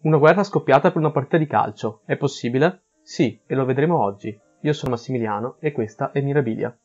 Una guerra scoppiata per una partita di calcio. È possibile? Sì, e lo vedremo oggi. Io sono Massimiliano e questa è Mirabilia.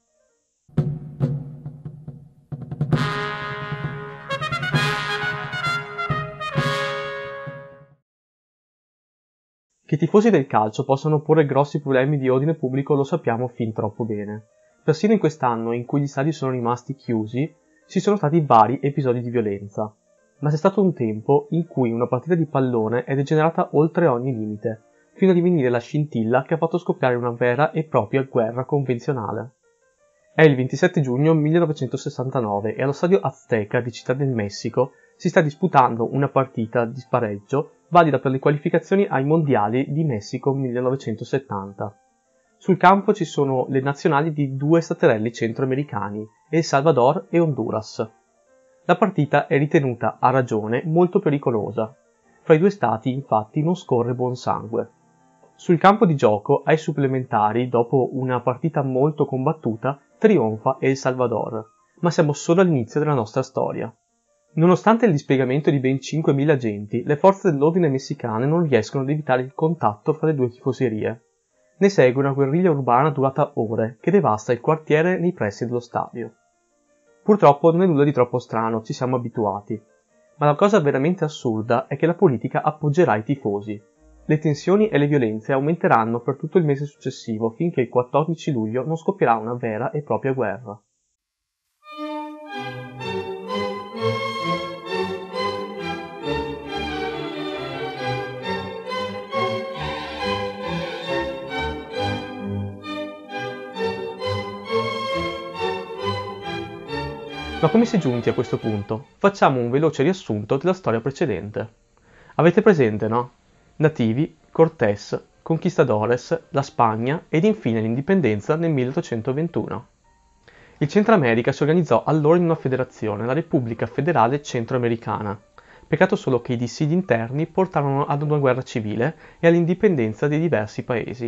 Che i tifosi del calcio possano porre grossi problemi di ordine pubblico lo sappiamo fin troppo bene. Persino in quest'anno in cui gli stadi sono rimasti chiusi, ci sono stati vari episodi di violenza. Ma c'è stato un tempo in cui una partita di pallone è degenerata oltre ogni limite, fino a divenire la scintilla che ha fatto scoppiare una vera e propria guerra convenzionale. È il 27 giugno 1969 e allo stadio Azteca di Città del Messico si sta disputando una partita di spareggio valida per le qualificazioni ai mondiali di Messico 1970. Sul campo ci sono le nazionali di due staterelli centroamericani, El Salvador e Honduras. La partita è ritenuta, a ragione, molto pericolosa. Fra i due stati, infatti, non scorre buon sangue. Sul campo di gioco, ai supplementari, dopo una partita molto combattuta, trionfa El Salvador, ma siamo solo all'inizio della nostra storia. Nonostante il dispiegamento di ben 5.000 agenti, le forze dell'ordine messicane non riescono ad evitare il contatto fra le due tifoserie. Ne segue una guerriglia urbana durata ore, che devasta il quartiere nei pressi dello stadio. Purtroppo non è nulla di troppo strano, ci siamo abituati. Ma la cosa veramente assurda è che la politica appoggerà i tifosi. Le tensioni e le violenze aumenteranno per tutto il mese successivo finché il 14 luglio non scoppierà una vera e propria guerra. Ma come si è giunti a questo punto? Facciamo un veloce riassunto della storia precedente. Avete presente, no? Nativi, Cortés, Conquistadores, la Spagna ed infine l'indipendenza nel 1821. Il Centro America si organizzò allora in una federazione, la Repubblica Federale Centroamericana. Peccato solo che i dissidi interni portarono ad una guerra civile e all'indipendenza dei diversi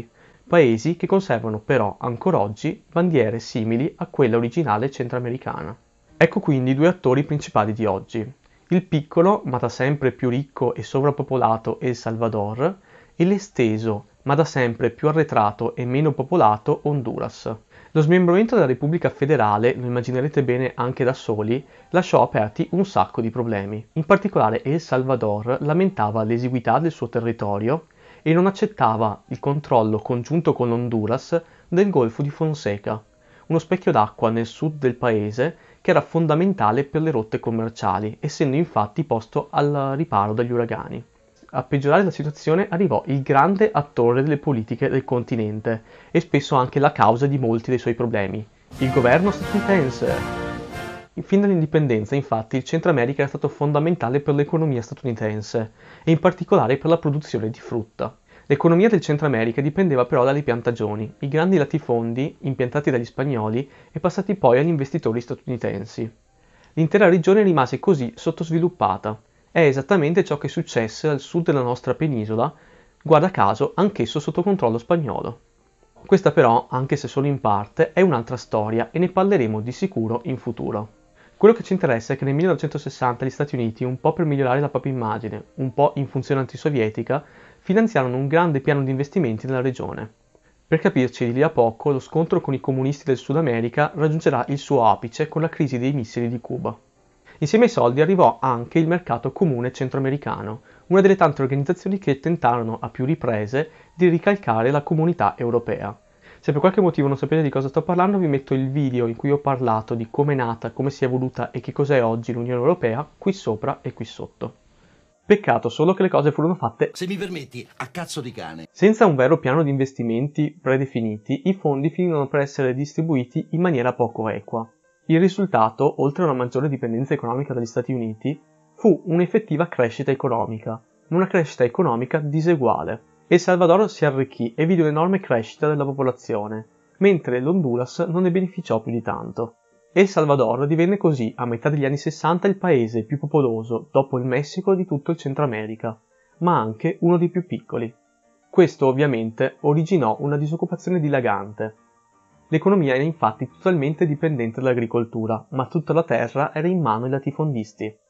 paesi che conservano però ancora oggi bandiere simili a quella originale centroamericana. Ecco quindi i due attori principali di oggi, il piccolo ma da sempre più ricco e sovrappopolato El Salvador e l'esteso ma da sempre più arretrato e meno popolato Honduras. Lo smembramento della Repubblica Federale, lo immaginerete bene anche da soli, lasciò aperti un sacco di problemi. In particolare El Salvador lamentava l'esiguità del suo territorio e non accettava il controllo congiunto con Honduras del Golfo di Fonseca, uno specchio d'acqua nel sud del paese che era fondamentale per le rotte commerciali, essendo infatti posto al riparo dagli uragani. A peggiorare la situazione arrivò il grande attore delle politiche del continente e spesso anche la causa di molti dei suoi problemi, il governo statunitense. Fin dall'indipendenza, infatti, il Centro America era stato fondamentale per l'economia statunitense e in particolare per la produzione di frutta. L'economia del Centro America dipendeva però dalle piantagioni, i grandi latifondi impiantati dagli spagnoli e passati poi agli investitori statunitensi. L'intera regione rimase così sottosviluppata. È esattamente ciò che successe al sud della nostra penisola, guarda caso anch'esso sotto controllo spagnolo. Questa però, anche se solo in parte, è un'altra storia e ne parleremo di sicuro in futuro. Quello che ci interessa è che nel 1960 gli Stati Uniti, un po' per migliorare la propria immagine, un po' in funzione antisovietica, finanziarono un grande piano di investimenti nella regione. Per capirci, di lì a poco lo scontro con i comunisti del Sud America raggiungerà il suo apice con la crisi dei missili di Cuba. Insieme ai soldi arrivò anche il mercato comune centroamericano, una delle tante organizzazioni che tentarono a più riprese di ricalcare la comunità europea. Se per qualche motivo non sapete di cosa sto parlando, vi metto il video in cui ho parlato di come è nata, come si è evoluta e che cos'è oggi l'Unione Europea qui sopra e qui sotto. Peccato solo che le cose furono fatte, se mi permetti, a cazzo di cane. Senza un vero piano di investimenti predefiniti, i fondi finirono per essere distribuiti in maniera poco equa. Il risultato, oltre a una maggiore dipendenza economica dagli Stati Uniti, fu un'effettiva crescita economica, ma una crescita economica diseguale. El Salvador si arricchì e vide un'enorme crescita della popolazione, mentre l'Honduras non ne beneficiò più di tanto. El Salvador divenne così, a metà degli anni 60, il paese più popoloso, dopo il Messico, di tutto il Centro America, ma anche uno dei più piccoli. Questo, ovviamente, originò una disoccupazione dilagante. L'economia era infatti totalmente dipendente dall'agricoltura, ma tutta la terra era in mano ai latifondisti.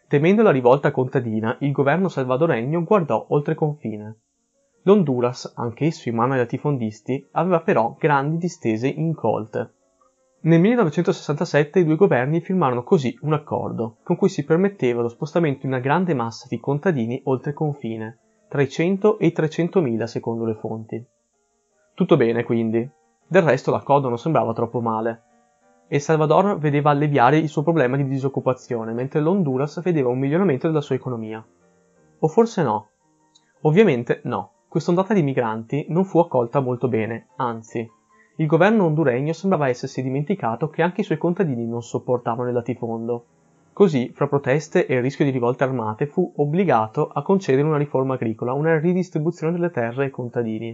Temendo la rivolta contadina, il governo salvadoregno guardò oltre confine. L'Honduras, anch'esso in mano ai latifondisti, aveva però grandi distese incolte. Nel 1967 i due governi firmarono così un accordo, con cui si permetteva lo spostamento di una grande massa di contadini oltre confine, tra i 100 e i 300.000 secondo le fonti. Tutto bene quindi. Del resto l'accordo non sembrava troppo male. El Salvador vedeva alleviare il suo problema di disoccupazione, mentre l'Honduras vedeva un miglioramento della sua economia. O forse no. Ovviamente no. Quest'ondata di migranti non fu accolta molto bene, anzi, il governo honduregno sembrava essersi dimenticato che anche i suoi contadini non sopportavano il latifondo. Così, fra proteste e il rischio di rivolte armate, fu obbligato a concedere una riforma agricola, una ridistribuzione delle terre ai contadini.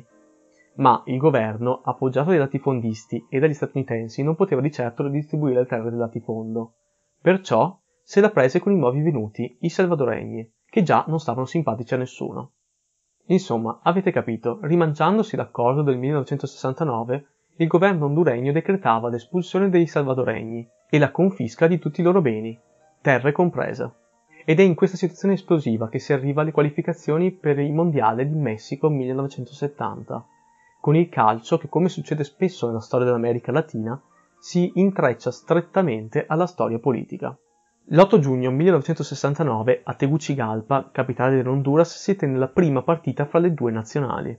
Ma il governo, appoggiato dai latifondisti e dagli statunitensi, non poteva di certo ridistribuire le terre del latifondo. Perciò se la prese con i nuovi venuti, i salvadoregni, che già non stavano simpatici a nessuno. Insomma, avete capito, rimangiandosi l'accordo del 1969, il governo honduregno decretava l'espulsione dei salvadoregni e la confisca di tutti i loro beni, terre comprese. Ed è in questa situazione esplosiva che si arriva alle qualificazioni per il Mondiale di Messico 1970, con il calcio che, come succede spesso nella storia dell'America Latina, si intreccia strettamente alla storia politica. L'8 giugno 1969 a Tegucigalpa, capitale dell'Honduras, si tenne la prima partita fra le due nazionali.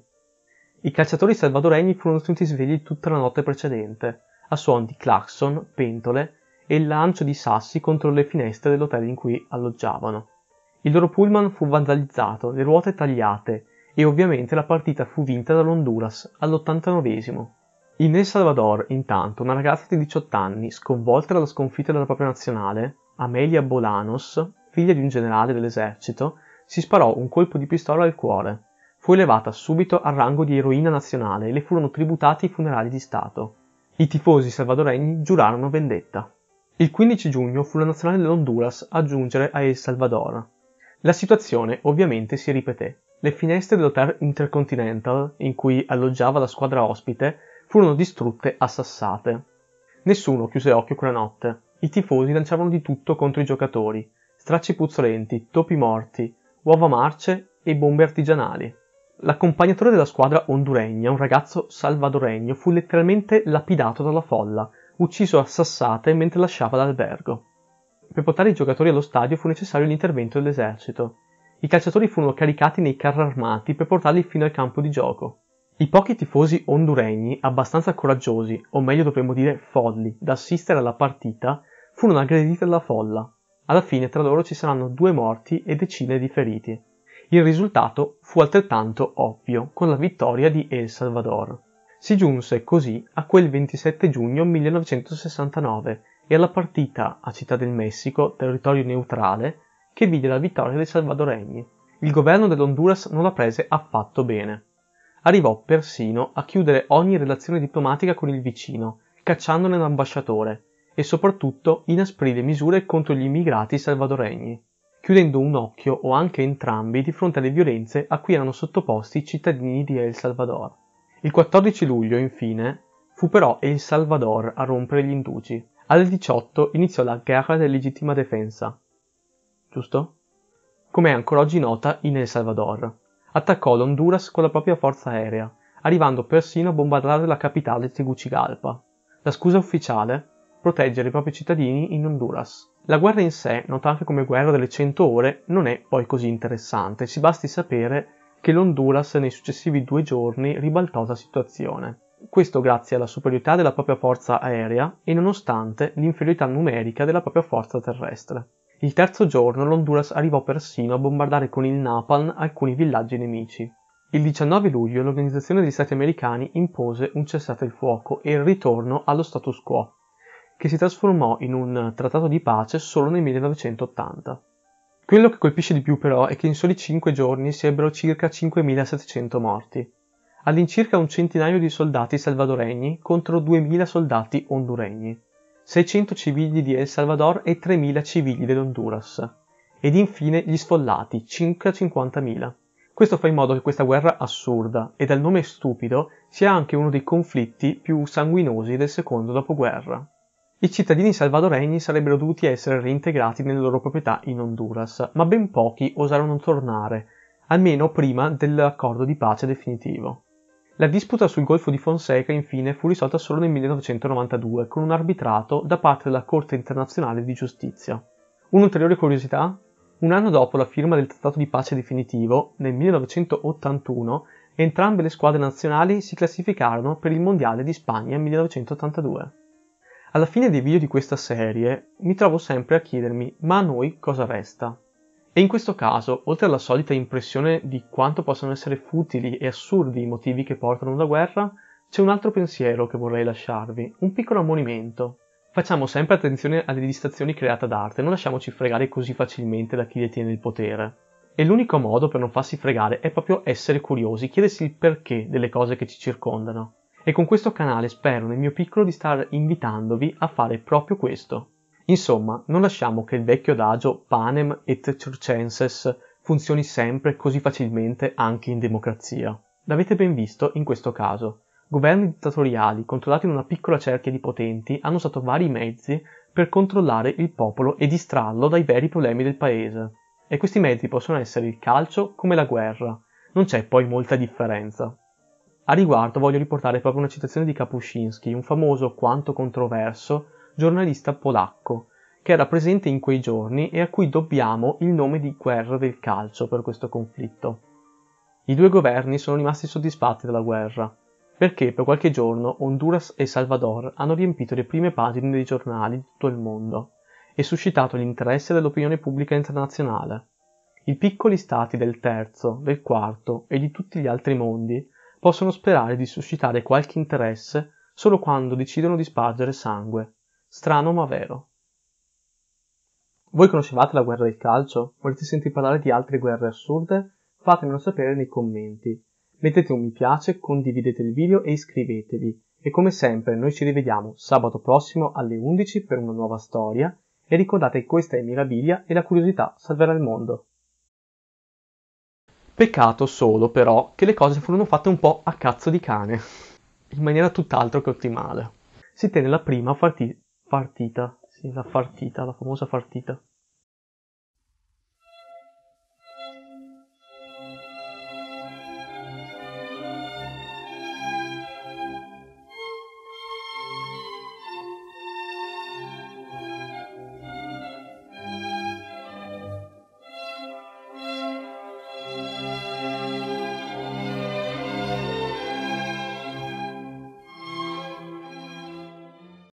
I calciatori salvadoregni furono tenuti svegli tutta la notte precedente, a suon di clacson, pentole e il lancio di sassi contro le finestre dell'hotel in cui alloggiavano. Il loro pullman fu vandalizzato, le ruote tagliate e ovviamente la partita fu vinta dall'Honduras all'89esimo. In El Salvador, intanto, una ragazza di 18 anni, sconvolta dalla sconfitta della propria nazionale, Amelia Bolanos, figlia di un generale dell'esercito, si sparò un colpo di pistola al cuore. Fu elevata subito al rango di eroina nazionale e le furono tributati i funerali di Stato. I tifosi salvadoregni giurarono vendetta. Il 15 giugno fu la nazionale dell'Honduras a giungere a El Salvador. La situazione ovviamente si ripeté. Le finestre dell'Hotel Intercontinental, in cui alloggiava la squadra ospite, furono distrutte a sassate. Nessuno chiuse occhio quella notte. I tifosi lanciavano di tutto contro i giocatori, stracci puzzolenti, topi morti, uova marce e bombe artigianali. L'accompagnatore della squadra honduregna, un ragazzo salvadoregno, fu letteralmente lapidato dalla folla, ucciso a sassate mentre lasciava l'albergo. Per portare i giocatori allo stadio fu necessario l'intervento dell'esercito. I calciatori furono caricati nei carri armati per portarli fino al campo di gioco. I pochi tifosi honduregni, abbastanza coraggiosi, o meglio dovremmo dire folli, da assistere alla partita, furono aggrediti dalla folla. Alla fine tra loro ci saranno 2 morti e decine di feriti. Il risultato fu altrettanto ovvio, con la vittoria di El Salvador. Si giunse così a quel 27 giugno 1969 e alla partita a Città del Messico, territorio neutrale, che vide la vittoria dei salvadoregni. Il governo dell'Honduras non la prese affatto bene. Arrivò persino a chiudere ogni relazione diplomatica con il vicino, cacciandone l'ambasciatore, e soprattutto inasprì le misure contro gli immigrati salvadoregni, chiudendo un occhio o anche entrambi di fronte alle violenze a cui erano sottoposti i cittadini di El Salvador. Il 14 luglio, infine, fu però El Salvador a rompere gli indugi. Alle 18 iniziò la Guerra de Legittima Defensa, giusto? Come è ancora oggi nota in El Salvador. Attaccò l'Honduras con la propria forza aerea, arrivando persino a bombardare la capitale Tegucigalpa. La scusa ufficiale? Proteggere i propri cittadini in Honduras. La guerra in sé, nota anche come guerra delle 100 ore, non è poi così interessante, ci basti sapere che l'Honduras nei successivi 2 giorni ribaltò la situazione. Questo grazie alla superiorità della propria forza aerea e nonostante l'inferiorità numerica della propria forza terrestre. Il terzo giorno l'Honduras arrivò persino a bombardare con il napalm alcuni villaggi nemici. Il 19 luglio l'Organizzazione degli Stati Americani impose un cessate il fuoco e il ritorno allo status quo, che si trasformò in un trattato di pace solo nel 1980. Quello che colpisce di più però è che in soli 5 giorni si ebbero circa 5.700 morti, all'incirca un centinaio di soldati salvadoregni contro 2.000 soldati honduregni, 600 civili di El Salvador e 3.000 civili dell'Honduras, ed infine gli sfollati, circa 50.000. Questo fa in modo che questa guerra assurda, e dal nome stupido, sia anche uno dei conflitti più sanguinosi del secondo dopoguerra. I cittadini salvadoregni sarebbero dovuti essere reintegrati nelle loro proprietà in Honduras, ma ben pochi osarono tornare, almeno prima dell'accordo di pace definitivo. La disputa sul Golfo di Fonseca infine fu risolta solo nel 1992 con un arbitrato da parte della Corte internazionale di giustizia. Un'ulteriore curiosità? Un anno dopo la firma del trattato di pace definitivo, nel 1981, entrambe le squadre nazionali si classificarono per il Mondiale di Spagna 1982. Alla fine dei video di questa serie mi trovo sempre a chiedermi: ma a noi cosa resta? E in questo caso, oltre alla solita impressione di quanto possano essere futili e assurdi i motivi che portano alla guerra, c'è un altro pensiero che vorrei lasciarvi, un piccolo ammonimento. Facciamo sempre attenzione alle distrazioni create d'arte, non lasciamoci fregare così facilmente da chi detiene il potere. E l'unico modo per non farsi fregare è proprio essere curiosi, chiedersi il perché delle cose che ci circondano. E con questo canale spero nel mio piccolo di star invitandovi a fare proprio questo. Insomma, non lasciamo che il vecchio adagio panem et circenses funzioni sempre così facilmente anche in democrazia. L'avete ben visto in questo caso. Governi dittatoriali controllati da una piccola cerchia di potenti hanno usato vari mezzi per controllare il popolo e distrarlo dai veri problemi del paese. E questi mezzi possono essere il calcio come la guerra. Non c'è poi molta differenza. A riguardo voglio riportare proprio una citazione di Kapuscinski, un famoso quanto controverso giornalista polacco, che era presente in quei giorni e a cui dobbiamo il nome di guerra del calcio per questo conflitto. I due governi sono rimasti soddisfatti della guerra, perché per qualche giorno Honduras e Salvador hanno riempito le prime pagine dei giornali di tutto il mondo e suscitato l'interesse dell'opinione pubblica internazionale. I piccoli stati del terzo, del quarto e di tutti gli altri mondi possono sperare di suscitare qualche interesse solo quando decidono di spargere sangue. Strano ma vero. Voi conoscevate la guerra del calcio? Volete sentir parlare di altre guerre assurde? Fatemelo sapere nei commenti. Mettete un mi piace, condividete il video e iscrivetevi. E come sempre noi ci rivediamo sabato prossimo alle 11 per una nuova storia e ricordate che questa è Mirabilia e la curiosità salverà il mondo. Peccato solo però che le cose furono fatte un po' a cazzo di cane, in maniera tutt'altro che ottimale. Si tenne la prima partita, la famosa partita.